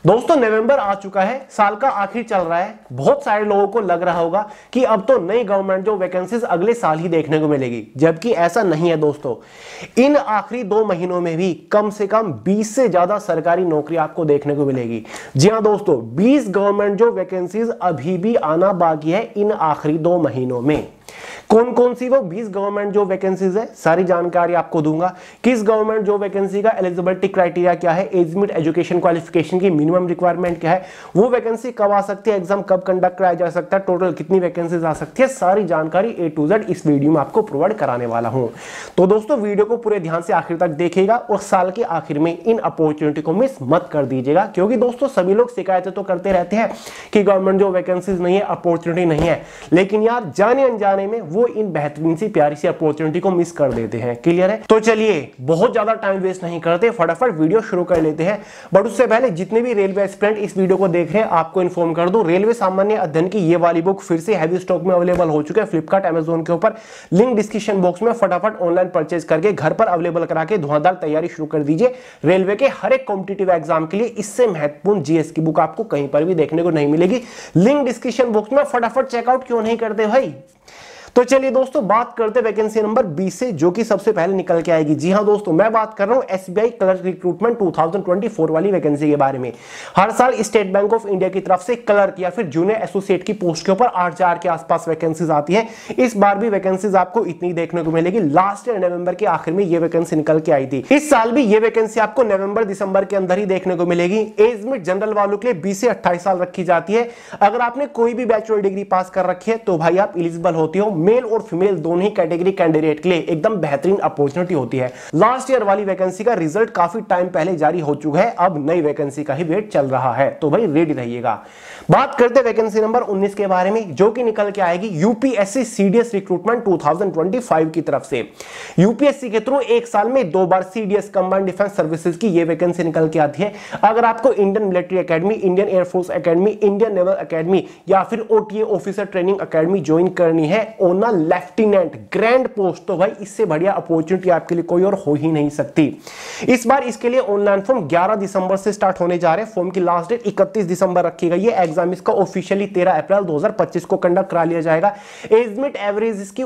दोस्तों नवंबर आ चुका है, साल का आखिर चल रहा है। बहुत सारे लोगों को लग रहा होगा कि अब तो नई गवर्नमेंट जो वैकेंसीज अगले साल ही देखने को मिलेगी, जबकि ऐसा नहीं है दोस्तों। इन आखिरी 2 महीनों में भी कम से कम 20 से ज्यादा सरकारी नौकरी आपको देखने को मिलेगी। जी हां दोस्तों, 20 गवर्नमेंट जो वैकेंसीज अभी भी आना बाकी है इन आखिरी 2 महीनों में। कौन कौन सी वो 20 गवर्नमेंट जो वैकेंसीज है, सारी जानकारी आपको दूंगा। किस गवर्नमेंट जो वैकेंसी का एलिजिबिलिटी क्राइटेरिया क्या है, एज लिमिट, एजुकेशन क्वालिफिकेशन की मिनिमम रिक्वायरमेंट क्या है, वो वैकेंसी कब आ सकती है, एग्जाम कब कंडक्ट कराया जा सकता है, टोटल कितनी वैकेंसीज आ सकती है, सारी जानकारी A to Z इस वीडियो में आपको प्रोवाइड कराने वाला हूं। तो दोस्तों वीडियो को पूरे ध्यान से आखिर तक देखिएगा और साल के आखिर में इन अपॉर्चुनिटी को मिस मत कर दीजिएगा, क्योंकि दोस्तों सभी लोग शिकायतें तो करते रहते हैं कि गवर्नमेंट जो वैकेंसीज नहीं है, अपॉर्चुनिटी नहीं है, लेकिन यार जाने अनजाने में वो इन बेहतरीन सी प्यारी सी अपॉर्चुनिटी को मिस कर देते हैं। क्लियर है? तो चलिए बहुत ज्यादा टाइम वेस्ट नहीं करते, फटाफट वीडियो शुरू कर लेते हैं। बट उससे पहले जितने भी रेलवे एस्पिरेंट इस वीडियो को देख रहे हैं, आपको इन्फॉर्म कर दूं, रेलवे सामान्य अध्ययन की ये वाली बुक फिर से हैवी स्टॉक में अवेलेबल हो चुके हैं फ्लिपकार्ट, अमेजोन के ऊपर। लिंक डिस्क्रिप्शन बॉक्स में, फटाफट ऑनलाइन परचेज करके घर पर अवेलेबल करा के धुआंधार तैयारी शुरू कर दीजिए। रेलवे के हर एक कॉम्पिटिटिव एग्जाम के लिए इससे महत्वपूर्ण जीएस की बुक आपको कहीं पर भी देखने को नहीं मिलेगी। लिंक डिस्क्रिप्शन बॉक्स में, फटाफट चेकआउट क्यों नहीं करते भाई। तो चलिए दोस्तों बात करते वैकेंसी नंबर 20 से, जो कि सबसे पहले निकल के आएगी। जी हां दोस्तों, मैं बात कर रहा हूं एसबीआई क्लर्क रिक्रूटमेंट 2024 वाली वैकेंसी के बारे में। हर साल स्टेट बैंक ऑफ इंडिया की तरफ से क्लर्क या फिर जूनियर एसोसिएट की पोस्ट के ऊपर 8,000 के आसपास वैकेंसीज आती है। इस बार भी वैकेंसीज आपको इतनी देखने को मिलेगी। लास्ट ईयर नवंबर के आखिर में ये वैकेंसी निकल के आई थी। इस साल भी ये वैकेंसी आपको नवंबर दिसंबर के अंदर ही देखने को मिलेगी। एज लिमिट जनरल वालों के लिए 20 से 28 साल रखी जाती है। अगर आपने कोई भी बैचलर डिग्री पास कर रखी है तो भाई आप एलिजिबल होती हो। मेल और फीमेल दोनों ही कैटेगरी कैंडिडेट के लिए एकदम बेहतरीन अपॉर्चुनिटी होती है। लास्ट ईयर वाली वैकेंसी का रिजल्ट काफी टाइम पहले जारी हो चुका है, अब नई वैकेंसी का ही वेट चल रहा है, तो भाई रेडी रहिएगा। बात करते वैकेंसी नंबर 19 के बारे में, जो कि निकल के आएगी यूपीएससी सीडीएस रिक्रूटमेंट 2025 की तरफ से। यूपीएससी के थ्रू एक साल में 2 बार सीडीएस कंबाइंड डिफेंस सर्विसेज की ये वैकेंसी निकल के आती है। अगर आपको Indian military academy, Indian air force academy, Indian naval academy या फिर OTA officer training academy join करनी है on a lieutenant grand post, तो भाई इससे बढ़िया अपॉर्चुनिटी आपके लिए कोई और हो ही नहीं सकती। इस बार इसके लिए ऑनलाइन फॉर्म 11 दिसंबर से स्टार्ट होने जा रहे हैं। फॉर्म की लास्ट डेट 31 दिसंबर रखी गई है। एग्जाम इसका ऑफिशियली 13 अप्रैल 2025 को कंडक्ट करा लिया जाएगा। एज लिमिट एवरेज इसकी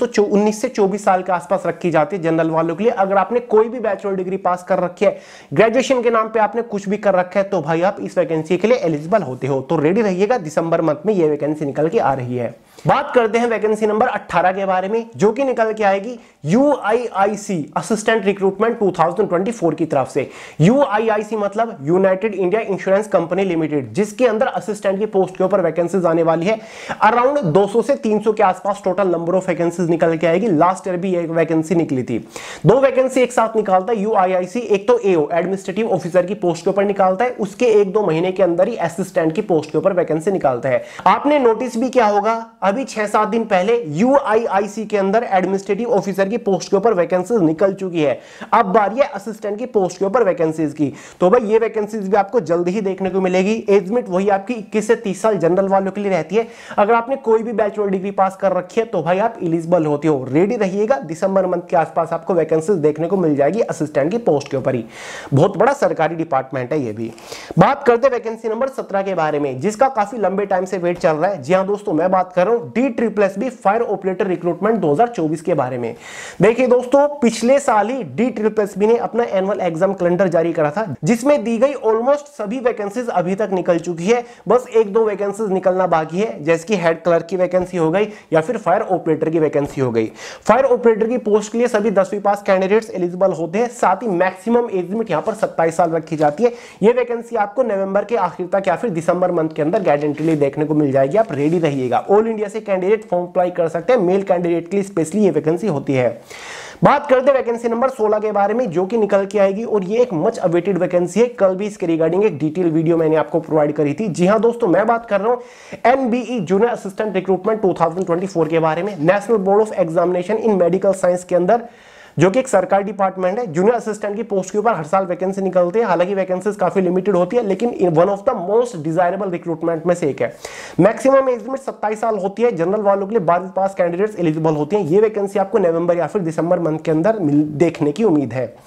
19 से 24 साल के आसपास रखी जाती है जनरल वालों के लिए। अगर आपने कोई भी बैचलर डिग्री पास कर रखी है, ग्रेजुएशन के नाम पे आपने कुछ भी कर रखा है, तो भाई आप इस वैकेंसी के लिए एलिजिबल होते हो। तो रेडी रहिएगा, दिसंबर मंथ में यह वैकेंसी निकल के आ रही है। बात करते हैं वैकेंसी नंबर 18 के बारे में, जो कि निकल के आएगी यूआईआईसी असिस्टेंट रिक्रूटमेंट 2024 की तरफ से। यूआईआईसी मतलब United India insurance company limited, जिसके अंदर असिस्टेंट की पोस्ट के ऊपर वैकेंसीज आने वाली है। अराउंड 200 से 300 के आसपास टोटल नंबर ऑफ वैकेंसीज निकल के आएगी। लास्ट ईयर भी एक वैकेंसी निकली थी। 2 वैकेंसी एक साथ निकालता है यूआईआईसी। एक तो एओ एडमिनिस्ट्रेटिव ऑफिसर की पोस्ट के ऊपर निकालता है, उसके 1-2 महीने के अंदर ही असिस्टेंट की पोस्ट के ऊपर वैकेंसी निकालता है। आपने नोटिस भी किया होगा, अभी 6-7 दिन पहले यूआईआईसी के अंदर एडमिनिस्ट्रेटिव ऑफिसर की पोस्ट के ऊपर वैकेंसीज निकल चुकी है। अब बारी है असिस्टेंट की पोस्ट के ऊपर वैकेंसीज की। तो भाई ये वैकेंसीज भी आपको जल्द ही देखने को मिलेगी। एज लिमिट वही आपकी 21 से 30 साल जनरल वालों के लिए रहती है। अगर आपने कोई भी बैचलर डिग्री पास कर रखी है तो भाई आप एलिजिबल होते हो। रेडी रहिएगा, दिसंबर मंथ के आसपास आपको वैकेंसीज देखने को मिल जाएगी असिस्टेंट की पोस्ट के ऊपर ही। बहुत बड़ा सरकारी डिपार्टमेंट है ये भी। बात करते हैं वैकेंसी नंबर 17 के बारे में, जिसका काफी लंबे टाइम से वेट चल रहा है। जी हां दोस्तों, मैं बात कर रहा हूं DSSB फायर ऑपरेटर रिक्रूटमेंट 2024 के बारे में। देखिए दोस्तों, पिछले साल ही DSSB ने अपना एनुअल एग्जाम कैलेंडर जारी करा था, जिसमें दी गई ऑलमोस्ट सभी वैकेंसीज अभी तक निकल चुकी है। बस 1-2 वैकेंसीज निकलना बाकी है, जैसे कि हेड क्लर्क की वैकेंसी हो गई या फिर फायर ऑपरेटर की वैकेंसी हो गई। फायर ऑपरेटर की पोस्ट के लिए सभी 10वीं पास कैंडिडेट्स एलिजिबल होते हैं। साथ ही मैक्सिमम एज लिमिट यहां पर 27 साल रखी जाती है। यह वैकेंसी आपको नवंबर के आखिर तक या फिर दिसंबर मंथ के अंदर गारंटीली देखने को मिल जाएगी। आप रेडी रहिएगा। ऑल इंडिया से कैंडिडेट फॉर्म अप्लाई कर सकते हैं। मेल कैंडिडेट के लिए स्पेशली ये वैकेंसी होती है। बात करते हैं वैकेंसी नंबर 16 के बारे में, जो कि निकल के आएगी और ये एक मच अवेटेड वैकेंसी है। कल भी इसके रिगार्डिंग एक डिटेल वीडियो मैंने आपको प्रोवाइड करी थी। जी हां दोस्तों, मैं बात कर रहा हूं एनबीई जूनियर असिस्टेंट रिक्रूटमेंट 2024 के बारे में। National board of examination in medical science के अंदर, जो कि एक सरकारी डिपार्टमेंट है, जूनियर असिस्टेंट की पोस्ट के ऊपर हर साल वैकेंसी निकलती है। हालांकि वैकेंसीज काफी लिमिटेड होती है, लेकिन one of the most desirable recruitment में से एक है। मैक्सिमम एज लिमिट 27 साल होती है। जनरल वालों के लिए 12वीं पास कैंडिडेट्स एलिजिबल होती हैं। ये वैकेंसी आपको नवंबर या फिर दिसंबर मंथ के अंदर देखने की उम्मीद है।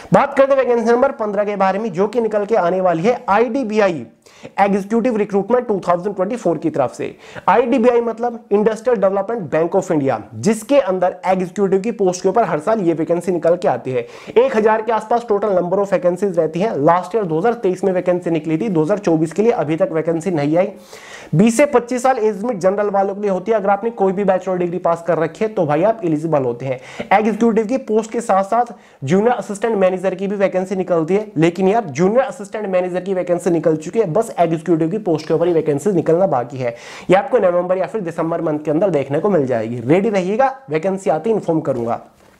बात करते हैं वैकेंसी नंबर 15 के बारे में, जो कि निकल के आने वाली है आईडीबीआई एग्जीक्यूटिव रिक्रूटमेंट 2024 की तरफ से। आईडीबीआई मतलब industrial development bank of India, जिसके अंदर एग्जीक्यूटिव की पोस्ट के ऊपर हर साल ये वैकेंसी निकल के आती है। 1000 के आसपास टोटल नंबर ऑफ वैकेंसीज रहती हैं। लास्ट ईयर 2023 में वैकेंसी निकली थी, 2024 के लिए अभी तक वैकेंसी नहीं आई। 20 से 25 साल एज लिमिट जनरल वालों के लिए होती है। अगर आपने कोई भी बैचलर डिग्री पास कर रखी है तो भाई आप एलिजिबल होते हैं। एग्जीक्यूटिव की पोस्ट के साथ साथ जूनियर असिस्टेंट मैनेजर की भी वैकेंसी निकलती है, लेकिन यार जूनियर असिस्टेंट मैनेजर की वैकेंसी निकल चुकी है, बस एग्जीक्यूटिव की पोस्ट के ऊपर ही वैकेंसी निकलना बाकी है। ये आपको नवंबर या फिर दिसंबर मंथ के अंदर देखने को मिल जाएगी। रेडी रहिएगा, वैकेंसी आती इन्फॉर्म करूंगा।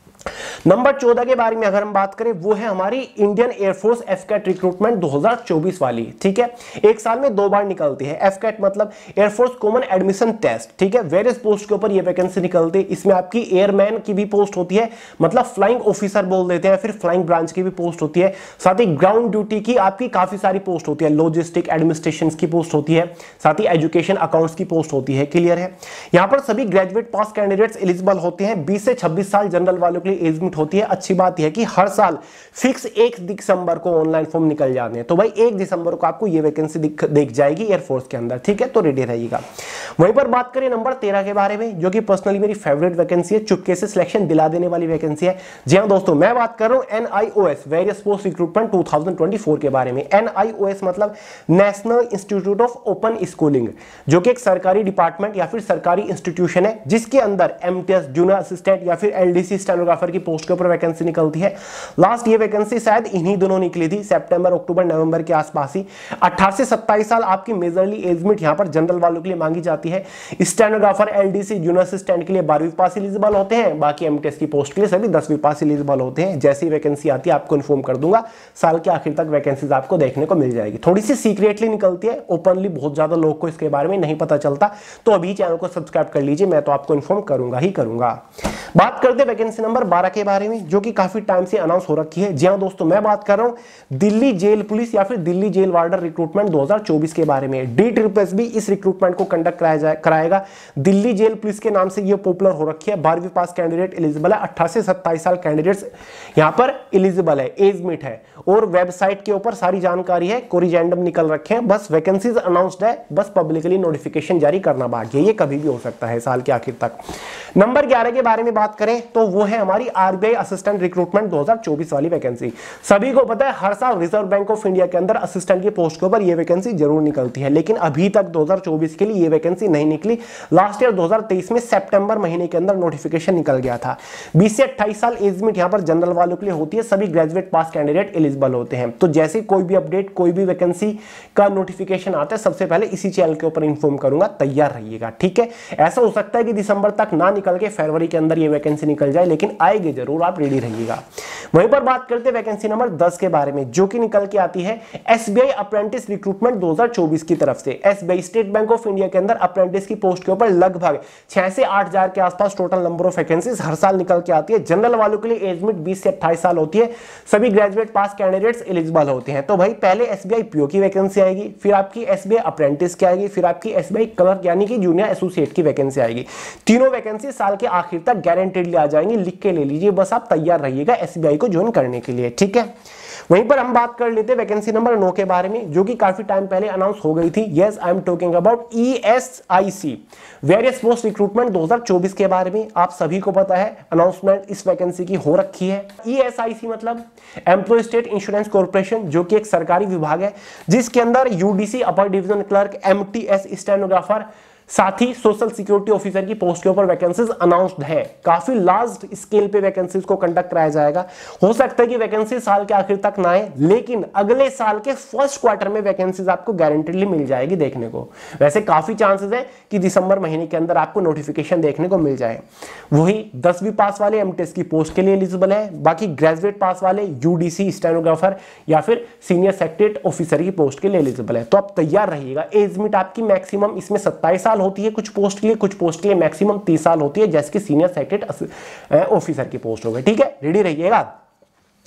नंबर 14 के बारे में अगर हम बात करें, वो है हमारी इंडियन एयरफोर्स एफकैट रिक्रूटमेंट 2024 वाली। ठीक है, एक साल में 2 बार निकलती है। एफकैट मतलब एयरफोर्स कॉमन एडमिशन टेस्ट। ठीक है, वेरियस पोस्ट के ऊपर ये वैकेंसी निकलती है। इसमें आपकी एयरमैन की भी पोस्ट होती है, मतलब फ्लाइंग ऑफिसर बोल देते हैं, फिर फ्लाइंग ब्रांच की भी पोस्ट होती है। साथ ही ग्राउंड ड्यूटी की आपकी काफी सारी पोस्ट होती है, लॉजिस्टिक एडमिनिस्ट्रेशन की पोस्ट होती है, साथ ही एजुकेशन अकाउंट्स की पोस्ट होती है। क्लियर है, यहां पर सभी ग्रेजुएट पास कैंडिडेट्स एलिजिबल होते हैं। 20 से 26 साल जनरल वालों के लिए एज लिमिट होती है। अच्छी बात यह है कि हर साल फिक्स 1 दिसंबर को ऑनलाइन फॉर्म निकल जाते हैं, तो भाई 1 दिसंबर को आपको ये वैकेंसी दिख जाएगी एयरफोर्स के अंदर। ठीक है, तो रेडी रहिएगा। वहीं पर बात करें नंबर 13 के बारे में, जो कि पर्सनली मेरी फेवरेट वैकेंसी है, चुपके से सिलेक्शन दिला देने वाली वैकेंसी है। जी हां दोस्तों, मैं बात कर रहा हूं NIOS वेरियस पोस्ट रिक्रूटमेंट 2024 के बारे में। NIOS मतलब national institute of open schooling, जो कि एक सरकारी डिपार्टमेंट या फिर सरकारी इंस्टीट्यूशन है, जिसके अंदर MTS जूनियर असिस्टेंट या फिर LDC स्टेनोग्राफर की पोस्ट के ऊपर वैकेंसी निकलती है। लास्ट ये वैकेंसी शायद इन्हीं दोनों निकली थी, सितंबर अक्टूबर नवंबर के आसपास ही। 18 से 27 साल आपकी मेजरली एज लिमिट यहां पर जनरल वालों के लिए मांगी जाती है। स्टेनोग्राफर LDC जूनियर असिस्टेंट के लिए 12वीं पास एलिजिबल होते हैं, बाकी MTS की पोस्ट के लिए सभी 10वीं पास एलिजिबल होते हैं। जैसी वैकेंसी आती है आपको इन्फॉर्म कर दूंगा, साल के आखिर तक वैकेंसीज आपको देखने को मिल जाएगी। थोड़ी सी सीक्रेटली निकलती है, ओपनली बहुत ज्यादा लोग को इसके बारे में नहीं पता चलता, तो अभी चैनल को सब्सक्राइब कर लीजिए, मैं तो आपको इन्फॉर्म करूंगा ही करूंगा। बात करते हैं वैकेंसी नंबर 12 के बारे में, जो कि काफी टाइम से अनाउंस हो रखी है। जी हां दोस्तों, मैं बात कर रहा हूं दिल्ली जेल पुलिस या फिर दिल्ली जेल वार्डर रिक्रूटमेंट 2024 के बारे में। DSSS भी इस रिक्रूटमेंट को कंडक्ट कराएगा। दिल्ली जेल पुलिस के नाम से ये पॉपुलर हो रखी है। 12वीं पास कैंडिडेट एलिजिबल है। 18 से 27 साल कैंडिडेट्स यहां पर एलिजिबल है, एज लिमिट है, और वेबसाइट के ऊपर सारी जानकारी है, कोरिजेंडम निकल रखे हैं। बस वैकेंसीज अनाउंस्ड है, बस पब्लिकली नोटिफिकेशन जारी करना बाकी है। ये कभी भी हो सकता है साल के आखिर तक। नंबर 11 के बारे में बात करें तो वो है हमारी RBI असिस्टेंट रिक्रूटमेंट 2024 वाली वैकेंसी। सभी को पता है हर साल रिजर्व बैंक ऑफ इंडिया के अंदर असिस्टेंट की पोस्ट के ऊपर ये वैकेंसी जरूर निकलती है, लेकिन अभी तक 2024 के लिए ये वैकेंसी नहीं निकली। लास्ट ईयर 2023 में सितंबर महीने के अंदर नोटिफिकेशन निकल गया था। 20 से 28 साल एज लिमिट यहां पर जनरल वालों के लिए होती है, सभी ग्रेजुएट पास कैंडिडेट एलिजिबल होते हैं। तो जैसे कोई भी अपडेट, कोई भी वैकेंसी का नोटिफिकेशन आता है, सबसे पहले इसी चैनल के ऊपर इन्फॉर्म करूंगा, तैयार रहिएगा। ठीक है, ऐसा हो सकता है कि दिसंबर तक ना निकल के फरवरी के अंदर ये वैकेंसी निकल जाए, लेकिन आएगी जरूर, आप रेडी रहिएगा। वहीं पर बात करते हैं वैकेंसी नंबर 10 के बारे में, जो कि निकल के आती है SBI अप्रेंटिस रिक्रूटमेंट 2024 की तरफ से। SBI state bank of India के अंदर अप्रेंटिस की पोस्ट के ऊपर लगभग 6 से 8 हजार के आसपास टोटल नंबर ऑफ वैकेंसीज हर साल निकल के आती है। जनरल वालों के लिए एज लिमिट 20 से 28 साल होती है, सभी ग्रेजुएट पास कैंडिडेट्स एलिजिबल होते हैं। तो भाई पहले SBI PO की वैकेंसी आएगी, फिर आपकी SBI अप्रेंटिस की आएगी, फिर आपकी SBI क्लर्क यानी कि जूनियर एसोसिएट की वैकेंसी आएगी। तीनों वैकेंसी साल के आखिर तक गारंटेडली आ जाएंगी, लिख के ले लीजिए, बस आप तैयार रहिएगा SBI को ज्वाइन करने के लिए। ठीक है, वहीं पर हम बात कर लेते हैं वैकेंसी नंबर 9 के बारे में, जो कि काफी टाइम पहले अनाउंस हो गई थी। Yes, I am talking about ESIC various post recruitment 2024 के बारे में। आप सभी को पता है अनाउंसमेंट इस वैकेंसी की हो रखी है। ESIC मतलब एम्प्लॉय स्टेट इंश्योरेंस कॉर्पोरेशन, जो कि एक सरकारी विभाग है, जिसके अंदर UDC upper division clerk, MTS stenographer, साथ ही सोशल सिक्योरिटी ऑफिसर की पोस्ट के ऊपर वैकेंसीज अनाउंस्ड है। काफी लार्ज स्केल पे वैकेंसीज को कंडक्ट कराया जाएगा। हो सकता है कि वैकेंसी साल के आखिर तक ना आए, लेकिन अगले साल के फर्स्ट क्वार्टर में वैकेंसीज आपको गारंटेडली मिल जाएगी देखने को। वैसे काफी चांसेस है कि दिसंबर महीने के अंदर आपको नोटिफिकेशन देखने को मिल जाए। वही 10वीं पास वाले MTS की पोस्ट के लिए एलिजिबल है, बाकी ग्रेजुएट पास वाले UDC स्टेनोग्राफर या फिर सीनियर सेक्रेटरी ऑफिसर की पोस्ट के लिए एलिजिबल है। तो आप तैयार रहिएगा। एज लिमिट आपकी मैक्सिमम इसमें 27 साल होती है कुछ पोस्ट के लिए, कुछ पोस्ट के लिए मैक्सिमम 30 साल होती है, जैसे कि सीनियर सेक्रेटरी ऑफिसर की पोस्ट हो गई। ठीक है, रेडी रहिएगा।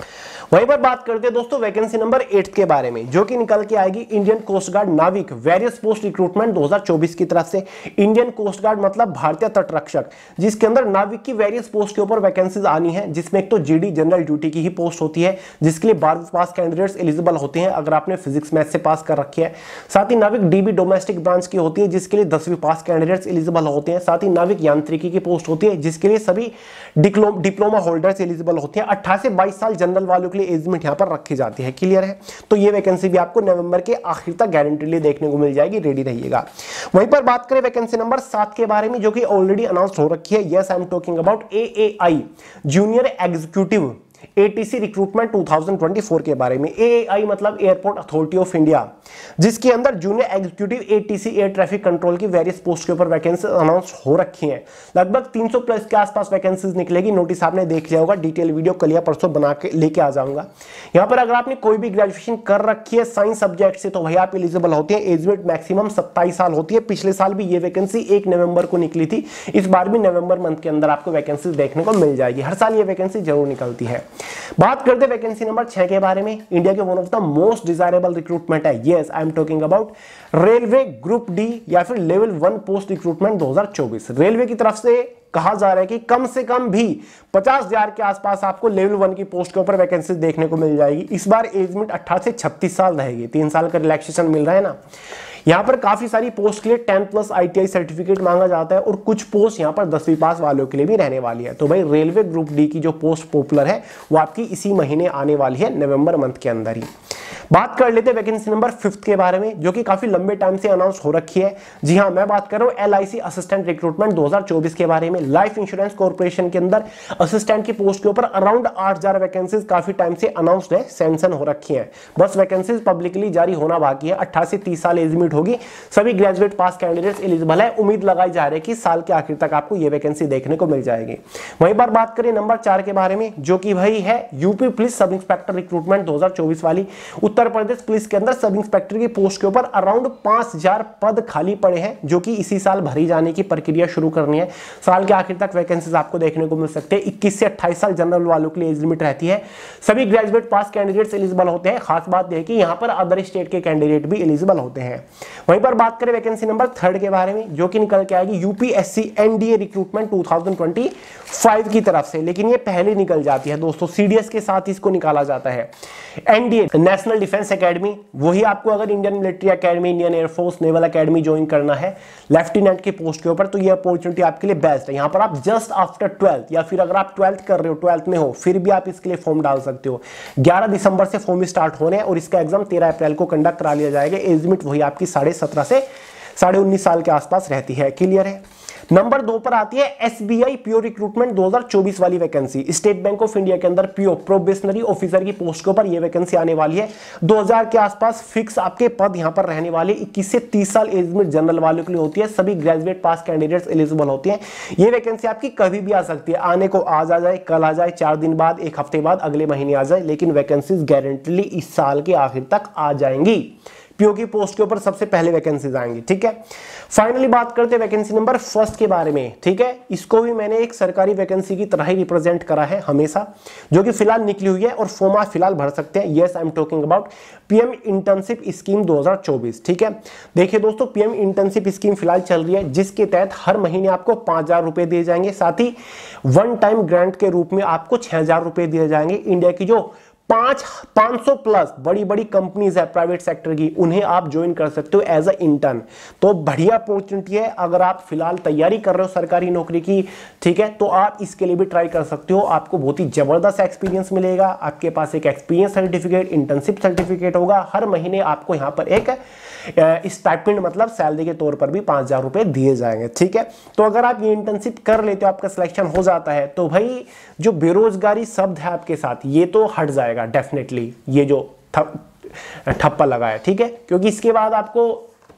वहीं पर बात करते हैं दोस्तों वैकेंसी नंबर 8 के बारे में, जो कि निकल के आएगी इंडियन कोस्ट गार्ड नाविक वेरियस पोस्ट रिक्रूटमेंट 2024 की तरफ से। इंडियन कोस्ट गार्ड मतलब भारतीय तट रक्षक, जिसके अंदर नाविक की वेरियस पोस्ट के ऊपर वैकेंसीज आनी है, जिसमें एक तो जीडी जनरल ड्यूटी की ही पोस्ट होती है, जिसके लिए 12वीं पास कैंडिडेट्स एलिजिबल होते हैं अगर आपने फिजिक्स मैथ से पास कर रखी है। साथ ही नाविक डीबी डोमेस्टिक ब्रांच की होती है, जिसके लिए 10वीं पास कैंडिडेट्स एलिजिबल होते हैं। साथ ही नाविक यांत्रिकी की पोस्ट होती है, जिसके लिए सभी डिप्लोमा होल्डर्स एलिजिबल होते हैं। 18 से 22 साल जनरल वालों के लिए एज लिमिट यहां पर रखी जाती है। क्लियर है? तो ये वैकेंसी भी आपको नवंबर के आखिर तक गारंटीली देखने को मिल जाएगी, रेडी रहिएगा। वहीं पर बात करें वैकेंसी नंबर 7 के बारे में, जो कि ऑलरेडी अनाउंस हो रखी है। Yes, I am talking about AAI junior executive ATC recruitment 2024 के बारे में। AAI मतलब एयरपोर्ट अथॉरिटी ऑफ इंडिया, जिसके अंदर junior executive ATC air traffic control की वेरियस पोस्ट के ऊपर वैकेंसी अनाउंस हो रखी हैं। लगभग 300 प्लस के आसपास वैकेंसीज निकलेगी। नोटिस आपने देख लिया होगा, डिटेल वीडियो कल या परसों बना के लेके आ जाऊंगा। यहाँ पर अगर आपने कोई भी ग्रेजुएशन कर रखी है साइंस सब्जेक्ट से, तो भाई आप एलिजिबल होते हैं। एज लिमिट मैक्सिमम 27 साल होती है। पिछले साल भी ये वैकेंसी 1 नवंबर को निकली थी, इस बार भी नवंबर मंथ के अंदर आपको वैकेंसी देखने को मिल जाएगी। हर साल ये वैकेंसी जरूर निकलती है। बात करते हैं वैकेंसी नंबर 6 के बारे में। इंडिया के one of the most desirable recruitment है। Yes, I am talking about railway group D या फिर लेवल 1 पोस्ट रिक्रूटमेंट 2024। रेलवे की तरफ से कहा जा रहा है कि कम से कम भी 50,000 के आसपास आपको लेवल 1 की पोस्ट के ऊपर वैकेंसी देखने को मिल जाएगी। इस बार एज लिमिट 18 से 36 साल रहेगी। 3 साल का रिलैक्सेशन मिल रहा है ना। यहाँ पर काफी सारी पोस्ट के लिए 10 प्लस ITI सर्टिफिकेट मांगा जाता है, और कुछ पोस्ट यहाँ पर 10वीं पास वालों के लिए भी रहने वाली है। तो भाई रेलवे ग्रुप डी की जो पोस्ट पॉपुलर है वो आपकी इसी महीने आने वाली है, नवंबर मंथ के अंदर ही। बात कर लेते हैं वैकेंसी नंबर 5 के बारे में, जो कि काफी लंबे टाइम से अनाउंस हो रखी है। जी हाँ, मैं बात कर रहा हूँ LIC असिस्टेंट रिक्रूटमेंट 2024 के बारे में। लाइफ इंश्योरेंस कॉर्पोरेशन के अंदर असिस्टेंट की पोस्ट के ऊपर अराउंड 8,000 वैकेंसीज काफी टाइम से अनाउंस्ड है, सैंक्शन हो रखी है। बस वैकेंसीज पब्लिकली जारी होना बाकी है। 18 से 30 साल एज लिमिट होगी। सभी ग्रेजुएट पास कैंडिडेट्स एलिजिबल है। उम्मीद लगाई जा रही है कि साल के आखिर तक आपको ये वैकेंसी देखने को मिल जाएगी। वहीं पर बात करें नंबर 4 के बारे में, जो कि भाई है UP police sub inspector recruitment 2024 वाली। उत्तर प्रदेश पुलिस के अंदर सब इंस्पेक्टर की पोस्ट के ऊपर अराउंड 5,000 पद खाली पड़े हैं, जो कि इसी साल भरी जाने की प्रक्रिया शुरू करनी है। साल के आखिर तक वैकेंसीज आपको देखने को मिल सकते हैं। 21 से 28 साल जनरल वालों के लिए एज लिमिट रहती है। सभी ग्रेजुएट पास कैंडिडेट्स एलिजिबल होते हैं। खास बात यह है कि यहाँ पर अदर स्टेट के कैंडिडेट भी एलिजिबल होते हैं। वहीं पर बात करें वैकेंसी नंबर 3 के बारे में, जो कि निकल के आएगी UPSC NDA रिक्रूटमेंट 2025 की तरफ से। लेकिन ये पहले निकल जाती है दोस्तों, CDS के साथ इसको निकाला जाता है। NDA नेशनल डिफेंस एकेडमी, वही आपको अगर Indian military academy, Indian air force, naval academy join करना है लेफ्टिनेंट की पोस्ट के ऊपर, तो ये अपॉर्चुनिटी आपके लिए बेस्ट है। यहाँ पर आप जस्ट आफ्टर 12th या फिर अगर आप 12th कर रहे हो, 12th में हो, फिर भी आप इसके लिए फॉर्म डाल सकते हो। 11 दिसंबर से फॉर्म स्टार्ट होने हैं और इसका एग्जाम 13 अप्रैल को कंडक्ट करा लिया जाएगा। एज लिमिट वही आपकी 17.5 से 19.5 साल के आसपास रहती है। क्लियर है? नंबर 2 पर आती है SBI PO रिक्रूटमेंट 2024 वाली vacancy. State bank of India के अंदर PO प्रोबेशनरी ऑफिसर की पोस्ट के ऊपर यह वैकेंसी आने वाली है। 2000 के आसपास फिक्स आपके पद यहां पर रहने वाले। 21 से 30 साल एज लिमिट जनरल वालों के लिए होती है। सभी ग्रेजुएट पास कैंडिडेट्स एलिजिबल होते हैं। ये वैकेंसी आपकी कभी भी आ सकती है। आने को आज आ जाए, कल आ जाए, 4 दिन बाद, 1 हफ्ते बाद, अगले महीने आ जाए, लेकिन वैकेंसीज गारंटीली इस साल के आखिर तक आ जाएंगी। PO की पोस्ट के ऊपर सबसे पहले वैकेंसीज आएंगी। ठीक है, फाइनली बात करते हैं वैकेंसी नंबर 1 के बारे में। ठीक है, इसको भी मैंने एक सरकारी वैकेंसी की तरह ही रिप्रेजेंट करा है हमेशा, जो कि फिलहाल निकली हुई है और फॉर्म आप फिलहाल भर सकते हैं। Yes, I am talking about PM internship scheme 2024। ठीक है, देखिए दोस्तों, PM इंटर्नशिप स्कीम फिलहाल चल रही है, जिसके तहत हर महीने आपको 5,000 रुपए दिए जाएंगे। साथ ही वन टाइम ग्रांट के रूप में आपको 6,000 रुपए दिए जाएंगे। इंडिया की जो 500 प्लस बड़ी बड़ी कंपनीज है प्राइवेट सेक्टर की, उन्हें आप ज्वाइन कर सकते हो एज अ इंटर्न। तो बढ़िया अपॉर्चुनिटी है। अगर आप फिलहाल तैयारी कर रहे हो सरकारी नौकरी की, ठीक है, तो आप इसके लिए भी ट्राई कर सकते हो। आपको बहुत ही जबरदस्त एक्सपीरियंस मिलेगा। आपके पास एक एक्सपीरियंस सर्टिफिकेट, इंटर्नशिप सर्टिफिकेट होगा। हर महीने आपको यहाँ पर एक स्टाइपेंड मतलब सैलरी के तौर पर भी 5,000 रुपए दिए जाएंगे। ठीक है, तो अगर आप ये इंटर्नशिप कर लेते हो, आपका सिलेक्शन हो जाता है, तो भाई जो बेरोजगारी शब्द है आपके साथ, ये तो हट जाएगा डेफिनेटली। ये जो ठप्पा लगा है, ठीक है, क्योंकि इसके बाद आपको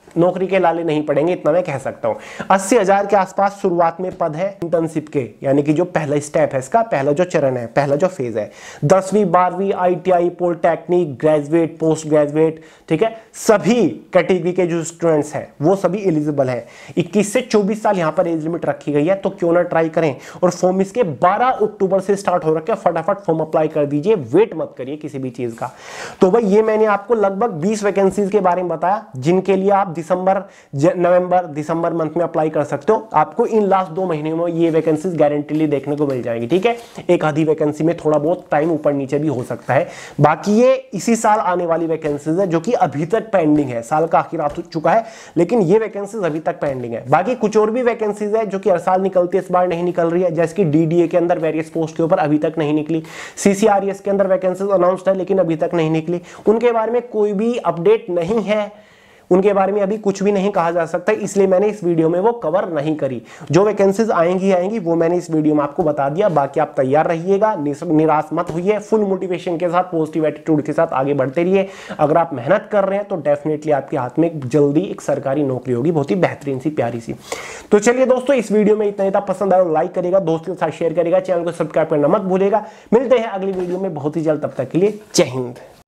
नौकरी के लाले नहीं पड़ेंगे, इतना मैं कह सकता हूं। 80,000 के आसपास शुरुआत में पद है इंटर्नशिप के, यानी कि जो पहला स्टेप है, इसका पहला जो चरण है, पहला जो फेज है। 10वीं 12वीं ITI, polytechnic, graduate, post graduate, ठीक है, सभी कैटेगरी के जो स्टूडेंट्स हैं वो सभी एलिजिबल है। 21 से 24 साल यहां पर एज लिमिट रखी गई है, तो क्यों ना ट्राई करें। और फॉर्म इसके 12 अक्टूबर से स्टार्ट हो रखे, फटाफट फॉर्म अप्लाई कर दीजिए, वेट मत करिए किसी भी चीज का। तो भाई ये मैंने आपको लगभग 20 वैकेंसीज के बारे में बताया, जिनके लिए आप नवंबर दिसंबर मंथ में अप्लाई कर सकते हो। आपको इन लास्ट 2 महीने में ये वैकेंसीज गारंटीली देखने को मिल जाएगी, ठीक है। एक आधी वैकेंसी में थोड़ा बहुत टाइम ऊपर नीचे भी हो सकता है, बाकी ये इसी साल आने वाली वैकेंसीज है जो कि अभी तक पेंडिंग है। साल का आखिर आ चुका है, लेकिन ये वैकेंसीज अभी तक पेंडिंग है। बाकी कुछ और भी वैकेंसीज है जो कि हर साल निकलती है, इस बार नहीं निकल रही है, जैसे कि DDA के अंदर वेरियस पोस्ट के ऊपर अभी तक नहीं निकली। CCRES के अंदर वैकेंसीज अनाउंस्ड है लेकिन अभी तक नहीं निकली, उनके बारे में कोई भी अपडेट नहीं है, उनके बारे में अभी कुछ भी नहीं कहा जा सकता, इसलिए मैंने इस वीडियो में वो कवर नहीं करी। जो वैकेंसीज आएंगी वो मैंने इस वीडियो में आपको बता दिया। बाकी आप तैयार रहिएगा, निराश मत होइए, फुल मोटिवेशन के साथ, पॉजिटिव एटीट्यूड के साथ आगे बढ़ते रहिए। अगर आप मेहनत कर रहे हैं तो डेफिनेटली आपके हाथ में जल्दी एक सरकारी नौकरी होगी, बहुत ही बेहतरीन सी, प्यारी सी। तो चलिए दोस्तों, इस वीडियो में इतना ही था। पसंद आया लाइक करेगा, दोस्तों के साथ शेयर करेगा, चैनल को सब्सक्राइब करना मत भूलेगा। मिलते हैं अगली वीडियो में बहुत ही जल्द, तब तक के लिए जय हिंद।